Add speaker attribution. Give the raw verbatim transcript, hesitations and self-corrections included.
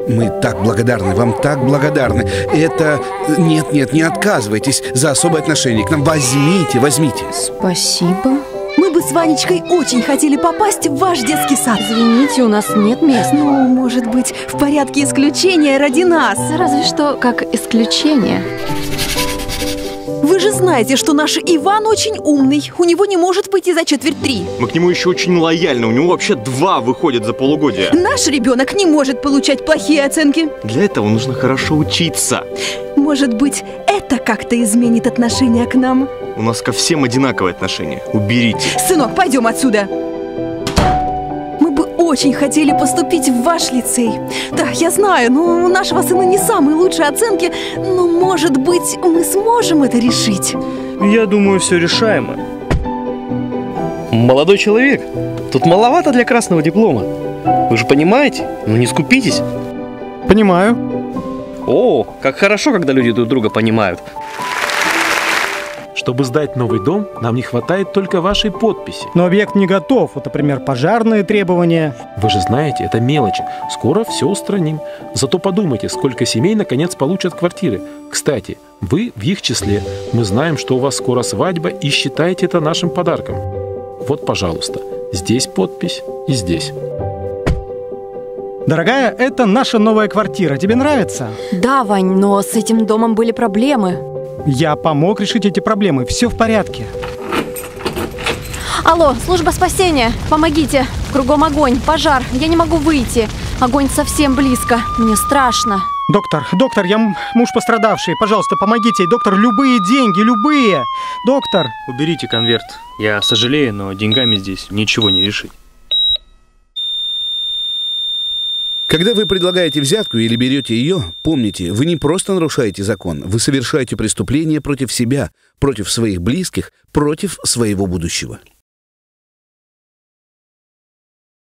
Speaker 1: Мы так благодарны, вам так благодарны. Это... Нет, нет, не отказывайтесь за особое отношение к нам. Возьмите, возьмите.
Speaker 2: Спасибо.
Speaker 3: Мы бы с Ванечкой очень хотели попасть в ваш детский сад.
Speaker 2: Извините, у нас нет мест.
Speaker 3: Ну, может быть, в порядке исключения ради нас.
Speaker 2: Разве что как исключение.
Speaker 3: Вы же знаете, что наш Иван очень умный. У него не может пойти за четверть три.
Speaker 4: Мы к нему еще очень лояльны. У него вообще два выходят за полугодие.
Speaker 3: Наш ребенок не может получать плохие оценки.
Speaker 4: Для этого нужно хорошо учиться.
Speaker 3: Может быть, это как-то изменит отношение к нам?
Speaker 4: У нас ко всем одинаковое отношение. Уберите.
Speaker 3: Сынок, пойдем отсюда. Мы бы очень хотели поступить в ваш лицей. Да, я знаю, но у нашего сына не самые лучшие оценки. Но, может быть, мы сможем это решить?
Speaker 5: Я думаю, все решаемо. Молодой человек, тут маловато для красного диплома. Вы же понимаете? Ну не скупитесь.
Speaker 6: Понимаю.
Speaker 5: О, как хорошо, когда люди друг друга понимают.
Speaker 7: Чтобы сдать новый дом, нам не хватает только вашей подписи.
Speaker 6: Но объект не готов. Вот, например, пожарные требования.
Speaker 7: Вы же знаете, это мелочи. Скоро все устраним. Зато подумайте, сколько семей наконец получат квартиры. Кстати, вы в их числе. Мы знаем, что у вас скоро свадьба, и считайте это нашим подарком. Вот, пожалуйста, здесь подпись и здесь.
Speaker 6: Дорогая, это наша новая квартира. Тебе нравится?
Speaker 2: Да, Вань, но с этим домом были проблемы.
Speaker 6: Я помог решить эти проблемы. Все в порядке.
Speaker 2: Алло, служба спасения, помогите. Кругом огонь, пожар, я не могу выйти. Огонь совсем близко, мне страшно.
Speaker 6: Доктор, доктор, я муж пострадавший. Пожалуйста, помогите. Доктор, любые деньги, любые. Доктор.
Speaker 5: Уберите конверт. Я сожалею, но деньгами здесь ничего не решить.
Speaker 1: Когда вы предлагаете взятку или берете ее, помните, вы не просто нарушаете закон, вы совершаете преступление против себя, против своих близких, против своего будущего.